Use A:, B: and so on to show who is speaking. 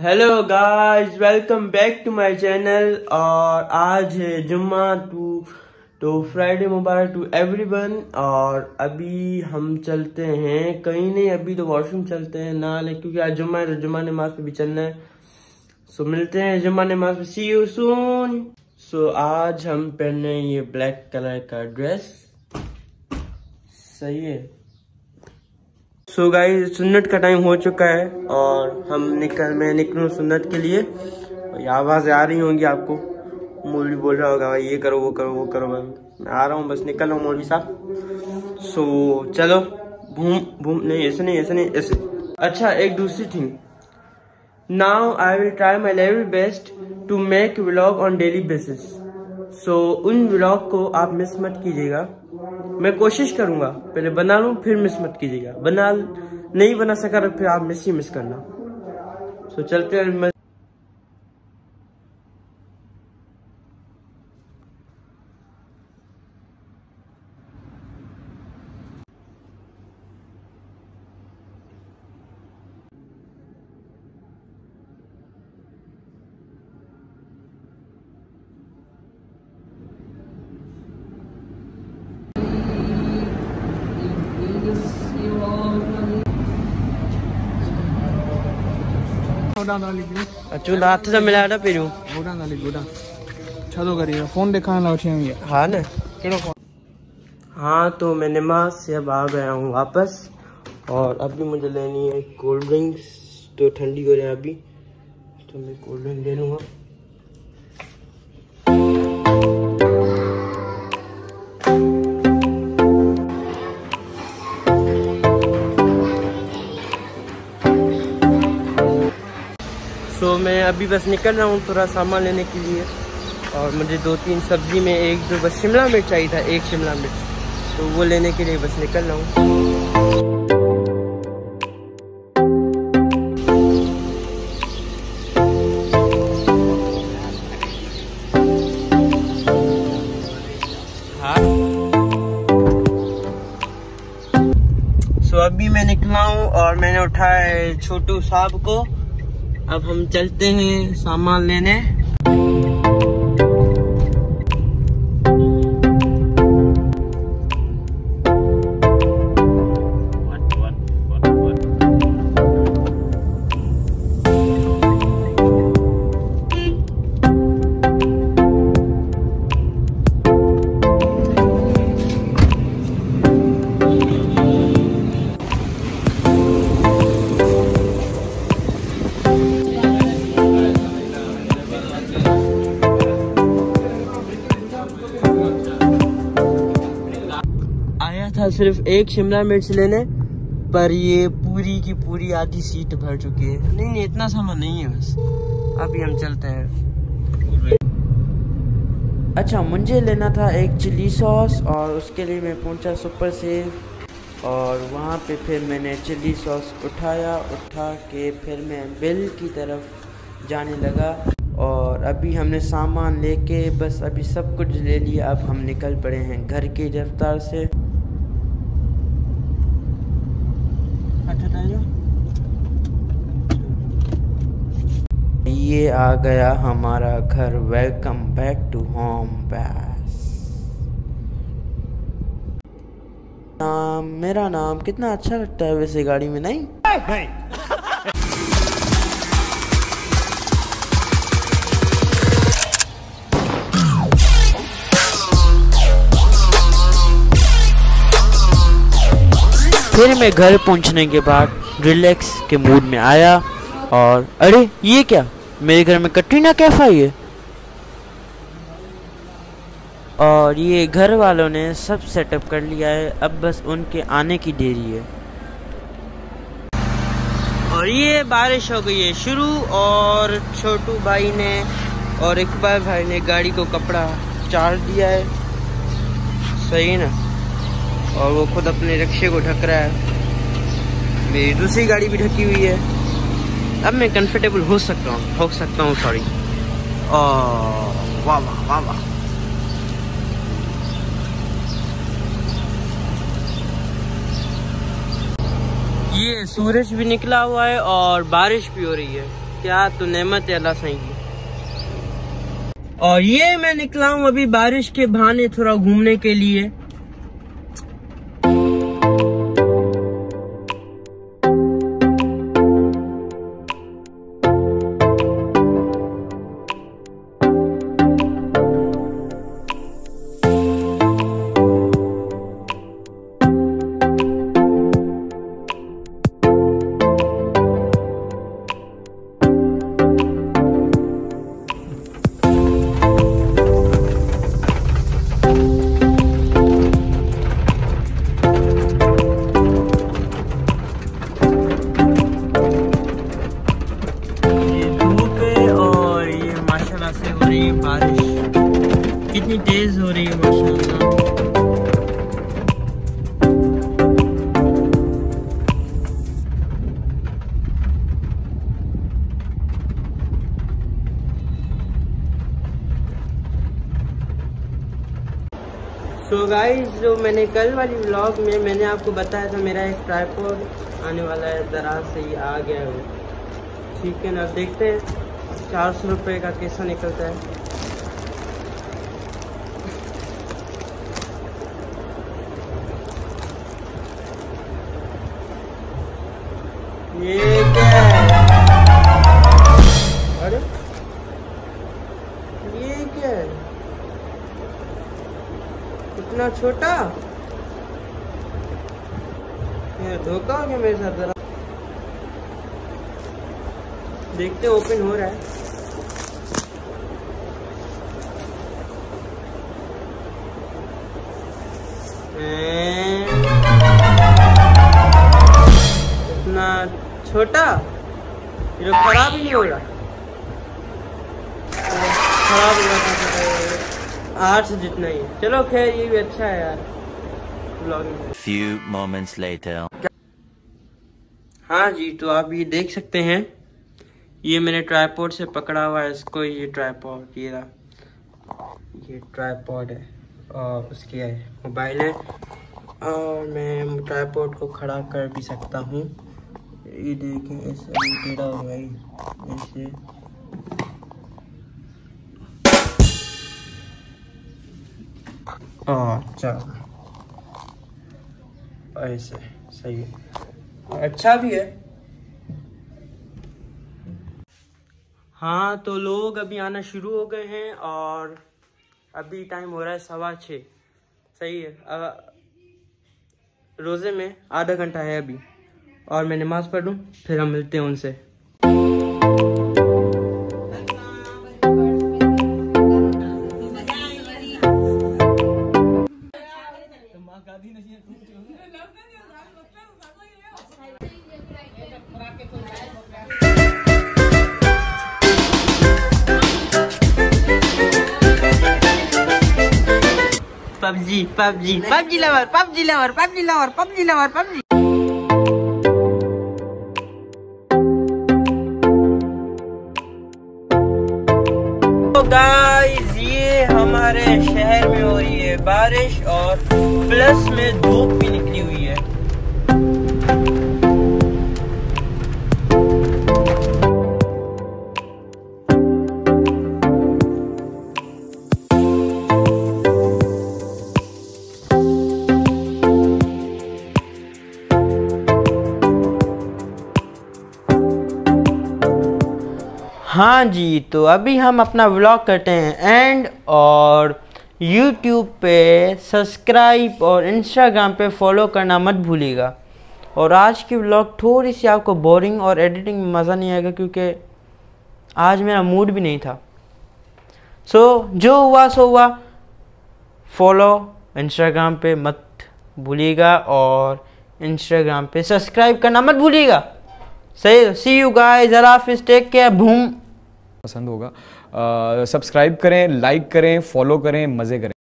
A: Hello guys, welcome back to my channel. और आज है जुम्मा तो फ्राइडे मुबारक टू एवरीवन। और अभी हम चलते हैं कहीं नहीं, अभी तो वॉशरूम चलते हैं ना ले, क्योंकि आज जुम्मा है तो जुम्मा नमाज पे भी चलना है। सो मिलते हैं जुम्मा नमाज पे, सी यू सून। सो आज हम पहने ये ब्लैक कलर का ड्रेस, सही है। सो गाइस, सुन्नत का टाइम हो चुका है और मैं निकलूँ सुन्नत के लिए। और आवाज़ें आ रही होंगी आपको, मौलवी बोल रहा होगा भाई ये करो वो करो वो करो। मैं आ रहा हूँ, बस निकल रहा हूँ मौलवी साहब। सो चलो घूम नहीं, ऐसे। अच्छा, एक दूसरी thing, now I will try my level best to make vlog on daily basis. So उन व्लॉग को आप मिस मत कीजिएगा। मैं कोशिश करूंगा, पहले बना लूं फिर मिस मत कीजिएगा। नहीं बना सका तो फिर आप मिस करना। सो चलते हैं। हाथ से मिला पेरू फोन देखा हाँ ना। हाँ, तो मैं नमाज से अब आ गया हूँ वापस। और अभी मुझे लेनी है कोल्ड ड्रिंक्स, तो ठंडी हो रही है अभी, तो मैं कोल्ड ड्रिंक ले लूँगा। तो मैं अभी बस निकल रहा हूँ थोड़ा सामान लेने के लिए। और मुझे 2-3 सब्जी में एक जो बस शिमला मिर्च चाहिए था, एक शिमला मिर्च, तो वो लेने के लिए बस निकल रहा हूँ। अभी मैं निकला हूँ और मैंने उठाया है छोटू साहब को। अब हम चलते हैं सामान लेने। सिर्फ एक शिमला मिर्च लेने पर ये पूरी की पूरी आधी सीट भर चुकी है। नहीं, इतना सामान नहीं है, बस अभी हम चलते हैं। अच्छा, मुझे लेना था एक चिली सॉस और उसके लिए मैं पहुंचा सुपर सेफ। और वहाँ पे फिर मैंने चिली सॉस उठा के फिर मैं बिल की तरफ जाने लगा। और अभी हमने सामान लेके बस अभी सब कुछ ले लिया। अब हम निकल पड़े हैं घर की रफ्तार से। ये आ गया हमारा घर। वेलकम बैक टू होम बस। मेरा नाम कितना अच्छा लगता है वैसे गाड़ी में, नहीं? फिर मैं घर पहुंचने के बाद रिलैक्स के मूड में आया। और अरे ये क्या, मेरे घर में कटरीना कैफ आई है। और ये घर वालों ने सब सेटअप कर लिया है, अब बस उनके आने की देरी है। और ये बारिश हो गई है शुरू। और छोटू भाई ने और इकबाल भाई ने गाड़ी को कपड़ा चार दिया है, सही ना। और वो खुद अपने रिक्शे को ढक रहा है। मेरी दूसरी गाड़ी भी ढकी हुई है। अब मैं कंफर्टेबल हो सकता हूँ सॉरी। वाह वाह वाह वाह। ये सूरज भी निकला हुआ है और बारिश भी हो रही है। क्या तो नेमत है अल्लाह सही की। और ये मैं निकला हूँ अभी बारिश के बहाने थोड़ा घूमने के लिए। बारिश कितनी तेज हो रही है माशाल्लाह। सो गाइस, जो मैंने कल वाली व्लॉग में मैंने आपको बताया था मेरा एक ट्राइपॉड आने वाला है, दराज से ही आ गया है। ठीक है ना, अब देखते हैं 400 रुपये का कैसा निकलता है। ये क्या है? अरे ये क्या है, इतना छोटा? ये धोखा हो गया मेरे साथ। जरा देखते हैं, ओपन हो रहा है। इतना छोटा, ये तो खराब ही नहीं होगा। खराब हो गया 8 जितना ही। चलो खैर, ये भी अच्छा है यार ब्लॉगिंग।
B: Few moments later.
A: हाँ जी, तो आप ये देख सकते हैं, ये मैंने ट्राइपॉड से पकड़ा हुआ है इसको। ये ट्राइपॉड, ये ट्राइपॉड है और उसकी मोबाइल है, और मैं ट्राइपॉड को खड़ा कर भी सकता हूँ। ये देखें, ऐसे टेढ़ा हो गया ऐसे। अच्छा, ऐसे सही है, अच्छा भी है। हाँ, तो लोग अभी आना शुरू हो गए हैं और अभी टाइम हो रहा है 6:15। सही है, रोजे में आधा घंटा है अभी, और मैं नमाज पढ़ लूँ, फिर हम मिलते हैं उनसे। PUBG PUBG PUBG lover, PUBG lover, PUBG lover, PUBG lover, PUBG. तो गाइस, ये हमारे शहर में हो रही है बारिश और प्लस में धूप भी निकली हुई है। हाँ जी, तो अभी हम अपना व्लॉग करते हैं एंड, और YouTube पे सब्सक्राइब और Instagram पे फॉलो करना मत भूलिएगा। और आज की व्लॉग थोड़ी सी आपको बोरिंग और एडिटिंग में मज़ा नहीं आएगा, क्योंकि आज मेरा मूड भी नहीं था। सो जो हुआ सो हुआ। फॉलो Instagram पे मत भूलिएगा और Instagram पे सब्सक्राइब करना मत भूलिएगा। सही, सी यू गाइस, अल्लाह हाफिज़, टेक केयर, बूम।
C: पसंद होगा, सब्सक्राइब करें, लाइक करें, फॉलो करें, मज़े करें।